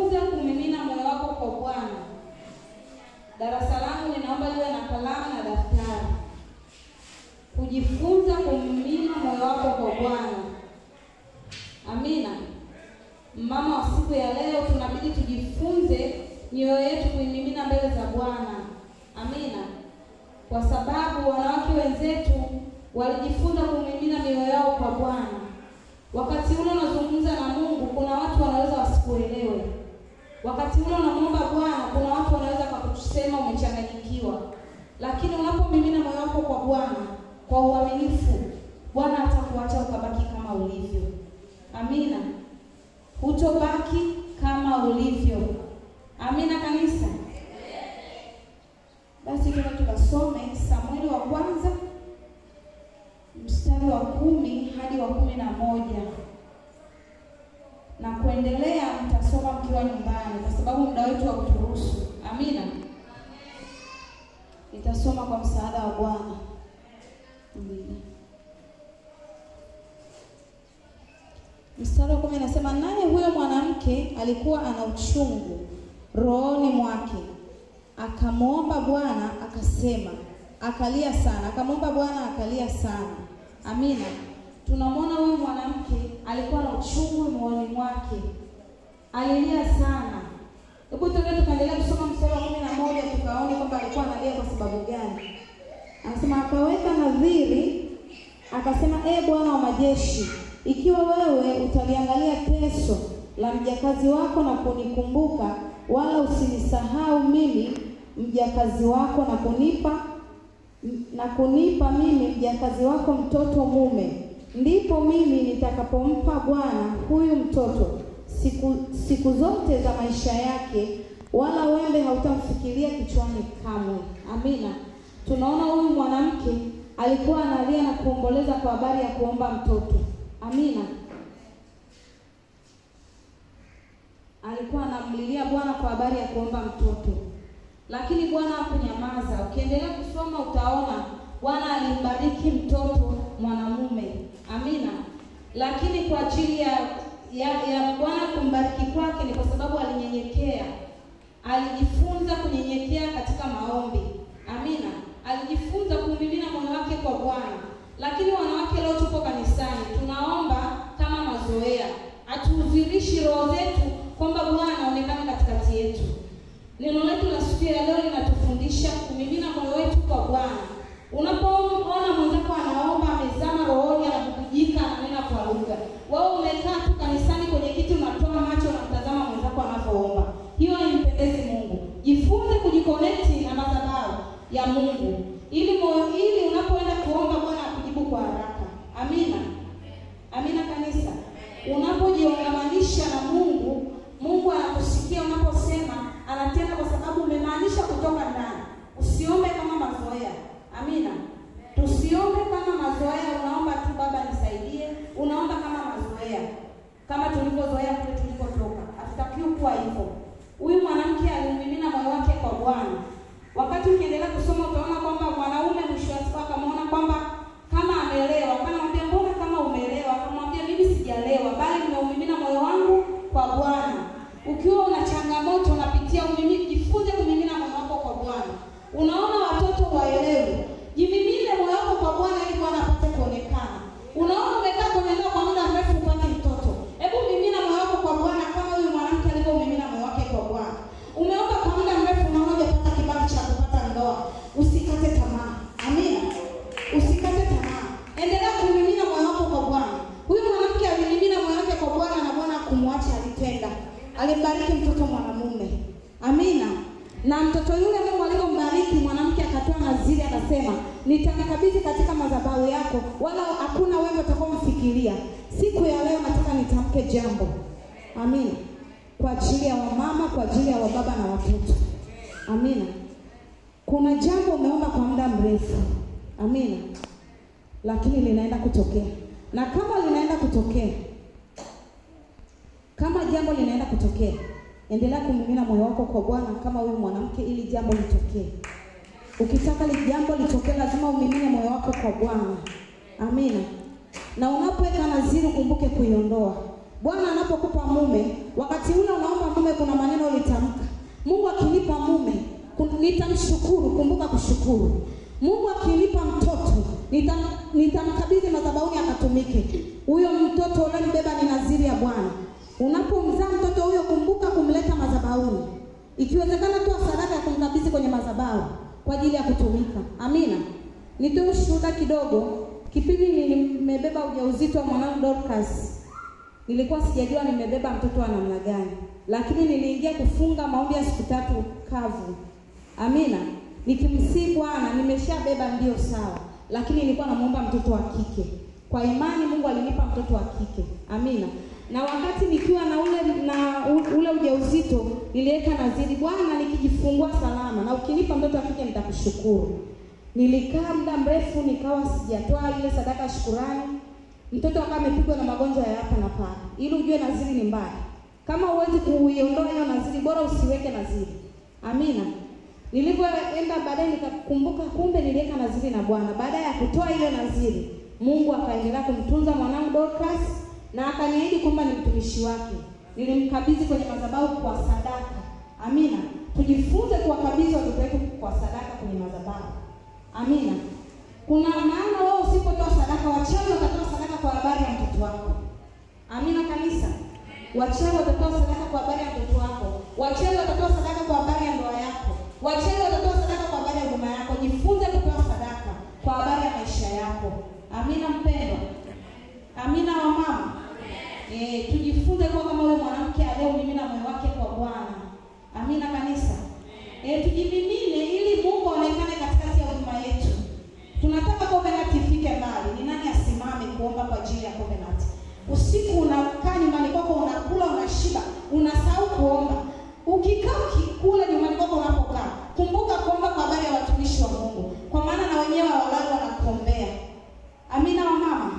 Kujifunza kumimina moyo wako kwa Bwana. Darasa langu ninaomba liwe na kalamu na daftari. Kujifunza kumimina moyo wako kwa Bwana. Amina. Mama wa siku ya leo, tunabidi tujifunze mioyo yetu kuimimina mbele za Bwana. Amina. Kwa sababu wanawake wenzetu walijifunza kumimina mioyo yao kwa Bwana. Wakati ule unazungumza na Mungu, kuna watu wanaweza wasikuelewe. Wakati ule unamwomba Bwana, kuna watu wanaweza kukusema umechanganyikiwa. Lakini unapomimina moyo wako kwa Bwana kwa uaminifu, Bwana atakuacha ukabaki kama ulivyo. Amina. Hutobaki kama ulivyo. Amina kanisa. Basi tukasome Samueli wa kwanza mstari wa 10 hadi wa 11. Na kuendelea mtasoma mkiwa nyumbani kwa sababu muda wetu hauturuhusu. Amina. Nitasoma kwa msaada wa Bwana. Amina. Mstari wa 10 inasema, naye huyo mwanamke alikuwa ana uchungu rohoni mwake. Akamwomba Bwana akasema, akalia sana. Akamwomba Bwana akalia sana. Amina. Tunamwona huyu mwanamke alikuwa na uchungu moyoni mwake. Alilia sana. Hebu tukaendelea kusoma mstari wa 11 tukaone kwamba alikuwa analia kwa sababu gani. Anasema akaweka nadhiri, akasema, Bwana wa majeshi, ikiwa wewe utaliangalia teso la mjakazi wako na kunikumbuka, wala usinisahau mimi mjakazi wako na kunipa mimi mjakazi wako mtoto mume, ndipo mimi nitakapompa Bwana huyu mtoto siku zote za maisha yake, wala wembe hautamfikiria kichwani kamwe. Amina. Tunaona huyu mwanamke alikuwa analia na kuomboleza kwa habari ya kuomba mtoto. Amina. Alikuwa anamlilia Bwana kwa habari ya kuomba mtoto. Lakini Bwana hakunyamaza. Ukiendelea kusoma utaona Bwana alimbariki mtoto mwanamume. Amina. Lakini kwa ajili ya Bwana kumbariki kwake ni kwa sababu alinyenyekea. Alijifunza kunyenyekea katika maombi. Amina. Alijifunza kumimina moyo wake kwa Bwana. Lakini wanawake leo tupo kanisani, tunaomba kama mazoea. Hatuudhirishi roho zetu kwamba Bwana aonekane katikati yetu. Neno letu la siku ya leo linatufundisha kumimina moyo wetu kwa Bwana. Unapoona mwenzako anaomba, amezama rohoni, anakujika, ananena kwa lugha, wewe umekaa tu kanisani kwenye kiti, unatoa macho na mtazama mwenzako anapoomba, hiyo haimpendezi Mungu. Jifunze kujiconnect na madhabahu ya Mungu ili unapoenda kuomba Bwana akujibu kwa haraka. Amina. Amina kanisa. Unapojiungamanisha na Mungu, Mungu anakusikia unaposema, anatenda kwa sababu umemaanisha kutoka ndani. Usiombe kama mazoea. Amina. Tusiombe kama mazoea, unaomba tu Baba nisaidie, unaomba kama mazoea. Kama tulivyozoea kule tulikotoka. Hatutakiwi kuwa hivyo. Huyu mwanamke alimimina moyo wake kwa Bwana. Wakati ukiendelea kusoma utaona kwamba mwanaume mwisho wa siku akamwona kwamba kama amelewa. Akamwambia, mbona kama umelewa? Akamwambia, mimi sijalewa, bali nimeumimina moyo wangu kwa Bwana. Ukiwa una changamoto unapitia, jifunze kumimina moyo wako kwa Bwana. Unaona watoto waelewe, jimimine moyo wako kwa Bwana ili Bwana apate kuonekana. Unaona umekaa kwenye ndoa kwa muda mrefu upate mtoto, hebu mimina moyo wako kwa Bwana kama huyu mwanamke alivyomimina moyo wake kwa Bwana. Umeomba kwa muda mrefu na hujapata kibali cha kupata ndoa, usikate tamaa. Amina. Usikate tamaa. Endelea kumimina moyo wako kwa Bwana. Huyu mwanamke alimimina moyo wake kwa Bwana na Bwana kumwacha, alitenda. Alimbariki mtoto mwanamume. Amina. Na mtoto yule Mungu alipombariki, mwanamke akatoa nadhiri, akasema, nitamkabidhi katika madhabahu yako, wala hakuna wewe utakaomfikiria. Siku ya leo nataka nitamke jambo. Amina. Kwa ajili ya wamama, kwa ajili ya wababa na watoto. Amina. Kuna jambo umeomba kwa muda mrefu. Amina. Lakini linaenda kutokea. Na kama linaenda kutokea, kama jambo linaenda kutokea, endelea kumimina moyo wako kwa Bwana kama huyu mwanamke ili jambo litokee. Ukitaka jambo litokee lazima umimine moyo wako kwa Bwana. Amina. Na unapoweka nadhiri kumbuke kuiondoa. Bwana anapokupa mume, wakati ule unaomba mume kuna maneno ulitamka. Mungu akinipa mume, nitamshukuru, kumbuka kushukuru. Mungu akinipa mtoto, nitamkabidhi madhabahuni akatumike. Huyo mtoto unambeba ni nadhiri ya Bwana. Unapomzaa mtoto huyo, kumbuka kumleta madhabahuni. Ikiwezekana toa sadaka ya kumkabidhi kwenye madhabahu kwa ajili ya kutumika. Amina. Nitoe ushuhuda kidogo. Kipindi nimebeba ujauzito wa mwanangu Dorcas, nilikuwa sijajua nimebeba mtoto wa namna gani. Lakini niliingia kufunga maombi ya siku 3 kavu. Amina. Nikimsihi Bwana, nimeshabeba ndio sawa, lakini nilikuwa namuomba mtoto wa kike. Kwa imani Mungu alinipa mtoto wa kike. Amina. Na wakati nikiwa na ule ujauzito, niliweka nadhiri, Bwana nikijifungua salama na ukinipa mtoto wa kike nitakushukuru. Nilikaa muda mrefu nikawa sijatoa ile sadaka ya shukrani. Mtoto akawa amepigwa na magonjwa ya hapa na pale. Ili ujue nadhiri ni mbaya. Kama huwezi kuiondoa hiyo nadhiri, bora usiweke nadhiri. Amina. Nilipoenda baadaye nikakumbuka kumbe niliweka nadhiri na Bwana. Baada ya kutoa ile nadhiri, Mungu akaendelea kumtunza mwanangu Dorcas na akaniahidi kwamba ni mtumishi wake. Nilimkabidhi kwenye madhabahu kwa sadaka. Amina. Tujifunze kuwakabidhi watoto wetu kwa sadaka kwenye madhabahu. Amina. Kuna maana wao usipotoa sadaka, wachawi watatoa sadaka kwa habari ya mtoto wako. Amina kanisa. Wachawi watatoa sadaka kwa habari ya mtoto wako. Wachawi watatoa sadaka kwa habari ya ndoa yako. Wachawi watatoa sadaka kwa habari ya huduma yako. Jifunze kutoa sadaka kwa habari ya maisha yako. Amina mpendwa. Amina wa mama. Tujifunze kwa kama wewe mwanamke aliyemimina moyo wake kwa Bwana. Amina kanisa. Tujimimine ili Mungu aonekane katikati ya huduma yetu. Tunataka Covenant ifike mbali. Ni nani asimame kuomba kwa ajili ya Covenant? Usiku unakaa nyumbani kwako, unakula, unashiba, unasahau kuomba. Ukikaa ukikula nyumbani kwako unapokaa, kumbuka kuomba kwa habari ya watumishi wa Mungu. Kwa maana na wenyewe walalo wanakuombea. Amina wa mama.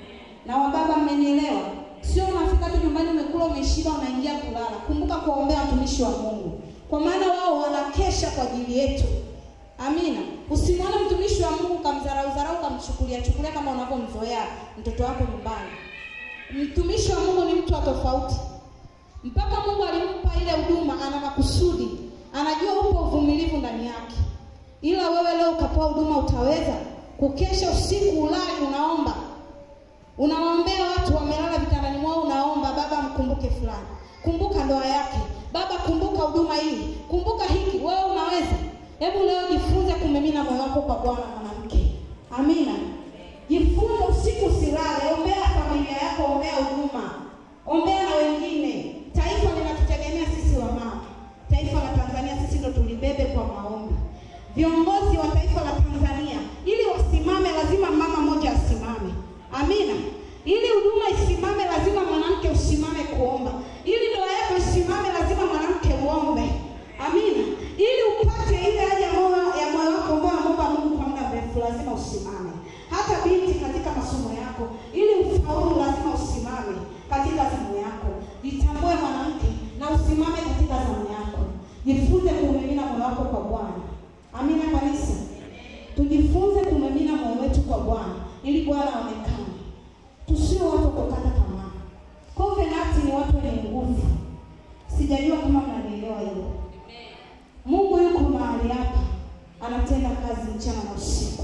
Na wa baba, mmenielewa? Sio unafika tu nyumbani umekula, umeshiba, unaingia kulala. Kumbuka kuombea watumishi wa Mungu. Kwa maana wao wanakesha kwa ajili yetu. Amina. Usimwone mtumishi wa Mungu kamdharau kamchukulia kama unavyomzoea mtoto wako nyumbani. Mtumishi wa Mungu ni mtu wa tofauti. Mpaka Mungu alimpa ile huduma, ana makusudi. Anajua upo uvumilivu ndani yake. Ila wewe leo ukapewa huduma, utaweza kukesha usiku ulali unaomba. Unawaombea watu wamelala vitandani mwao, unaomba, Baba mkumbuke fulani. Kumbuka ndoa yake. Baba kumbuka huduma hii. Kumbuka hiki. Wewe unaweza. Hebu leo jifunze kumimina moyo wako kwa Bwana mwanamke. Amina. Jifunze usiku usilale, ombea familia yako, ombea huduma. Ombea na wengine. Taifa linatutegemea sisi wa mama. Taifa la Tanzania sisi ndo tulibebe kwa maombi. Viongozi wa taifa la Tanzania ili wasimame lazima mama moja asimame. Amina. Ili huduma isimame lazima mwanamke usimame kuomba. Ili ndoa yako isimame lazima mwanamke uombe. Amina. Ili upate ile haja ya moyo wako ambao unaomba Mungu kwa muda mrefu lazima usimame. Hata binti katika masomo yako, ili ufaulu lazima usimame katika zamu yako. Jitambue mwanamke na usimame katika zamu yako. Jifunze kumimina moyo wako kwa Bwana. Amina kanisa. Tujifunze kumimina moyo wetu kwa Bwana ili Bwana aonekane. Tusio watu kukata tamaa. Covenant ni watu wenye nguvu. Sijajua kama mnanielewa hilo. Mungu yuko mahali hapa, anatenda kazi mchana na usiku.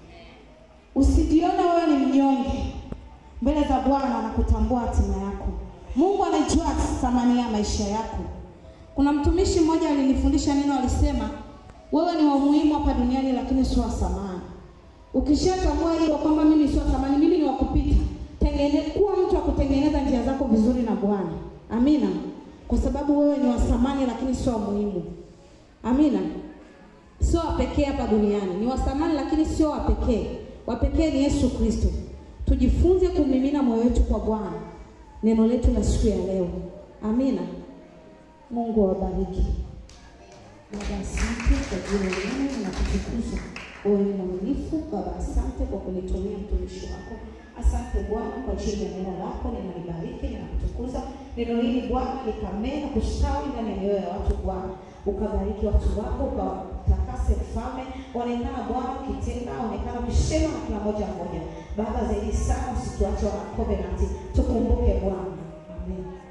Usijione wewe ni mnyonge. Mbele za Bwana anakutambua hatima yako. Mungu anajua thamani ya maisha yako. Kuna mtumishi mmoja alinifundisha neno, alisema, wewe ni wa muhimu hapa duniani lakini sio wa thamani. Ukishatambua hilo kwamba mimi sio wa thamani, mimi ni wa kupita, kuwa mtu wa kutengeneza njia zako vizuri na Bwana. Amina. Kwa sababu wewe ni wa thamani lakini sio wa muhimu. Amina. Sio wa pekee hapa duniani. Ni wa thamani lakini sio wa pekee. Wa pekee ni Yesu Kristo. Tujifunze kumimina moyo wetu kwa Bwana. Neno letu la siku ya leo. Amina. Mungu awabariki. Baba asante kwa jina lako na kutukuza. Wewe ni mwaminifu. Baba asante kwa kunitumia mtumishi wako. Asante Bwana kwa ajili ya neno lako, ninalibariki na kutukuza. Neno hili Bwana likamee na kustawi ndani ya mioyo ya watu Bwana. Ukabariki watu wako, ukatakase mfalme. Onekana Bwana ukitenda, onekana ukisema na kila mmoja. Baba zaidi sana usituache wana Covenant. Tukumbuke Bwana. Amen.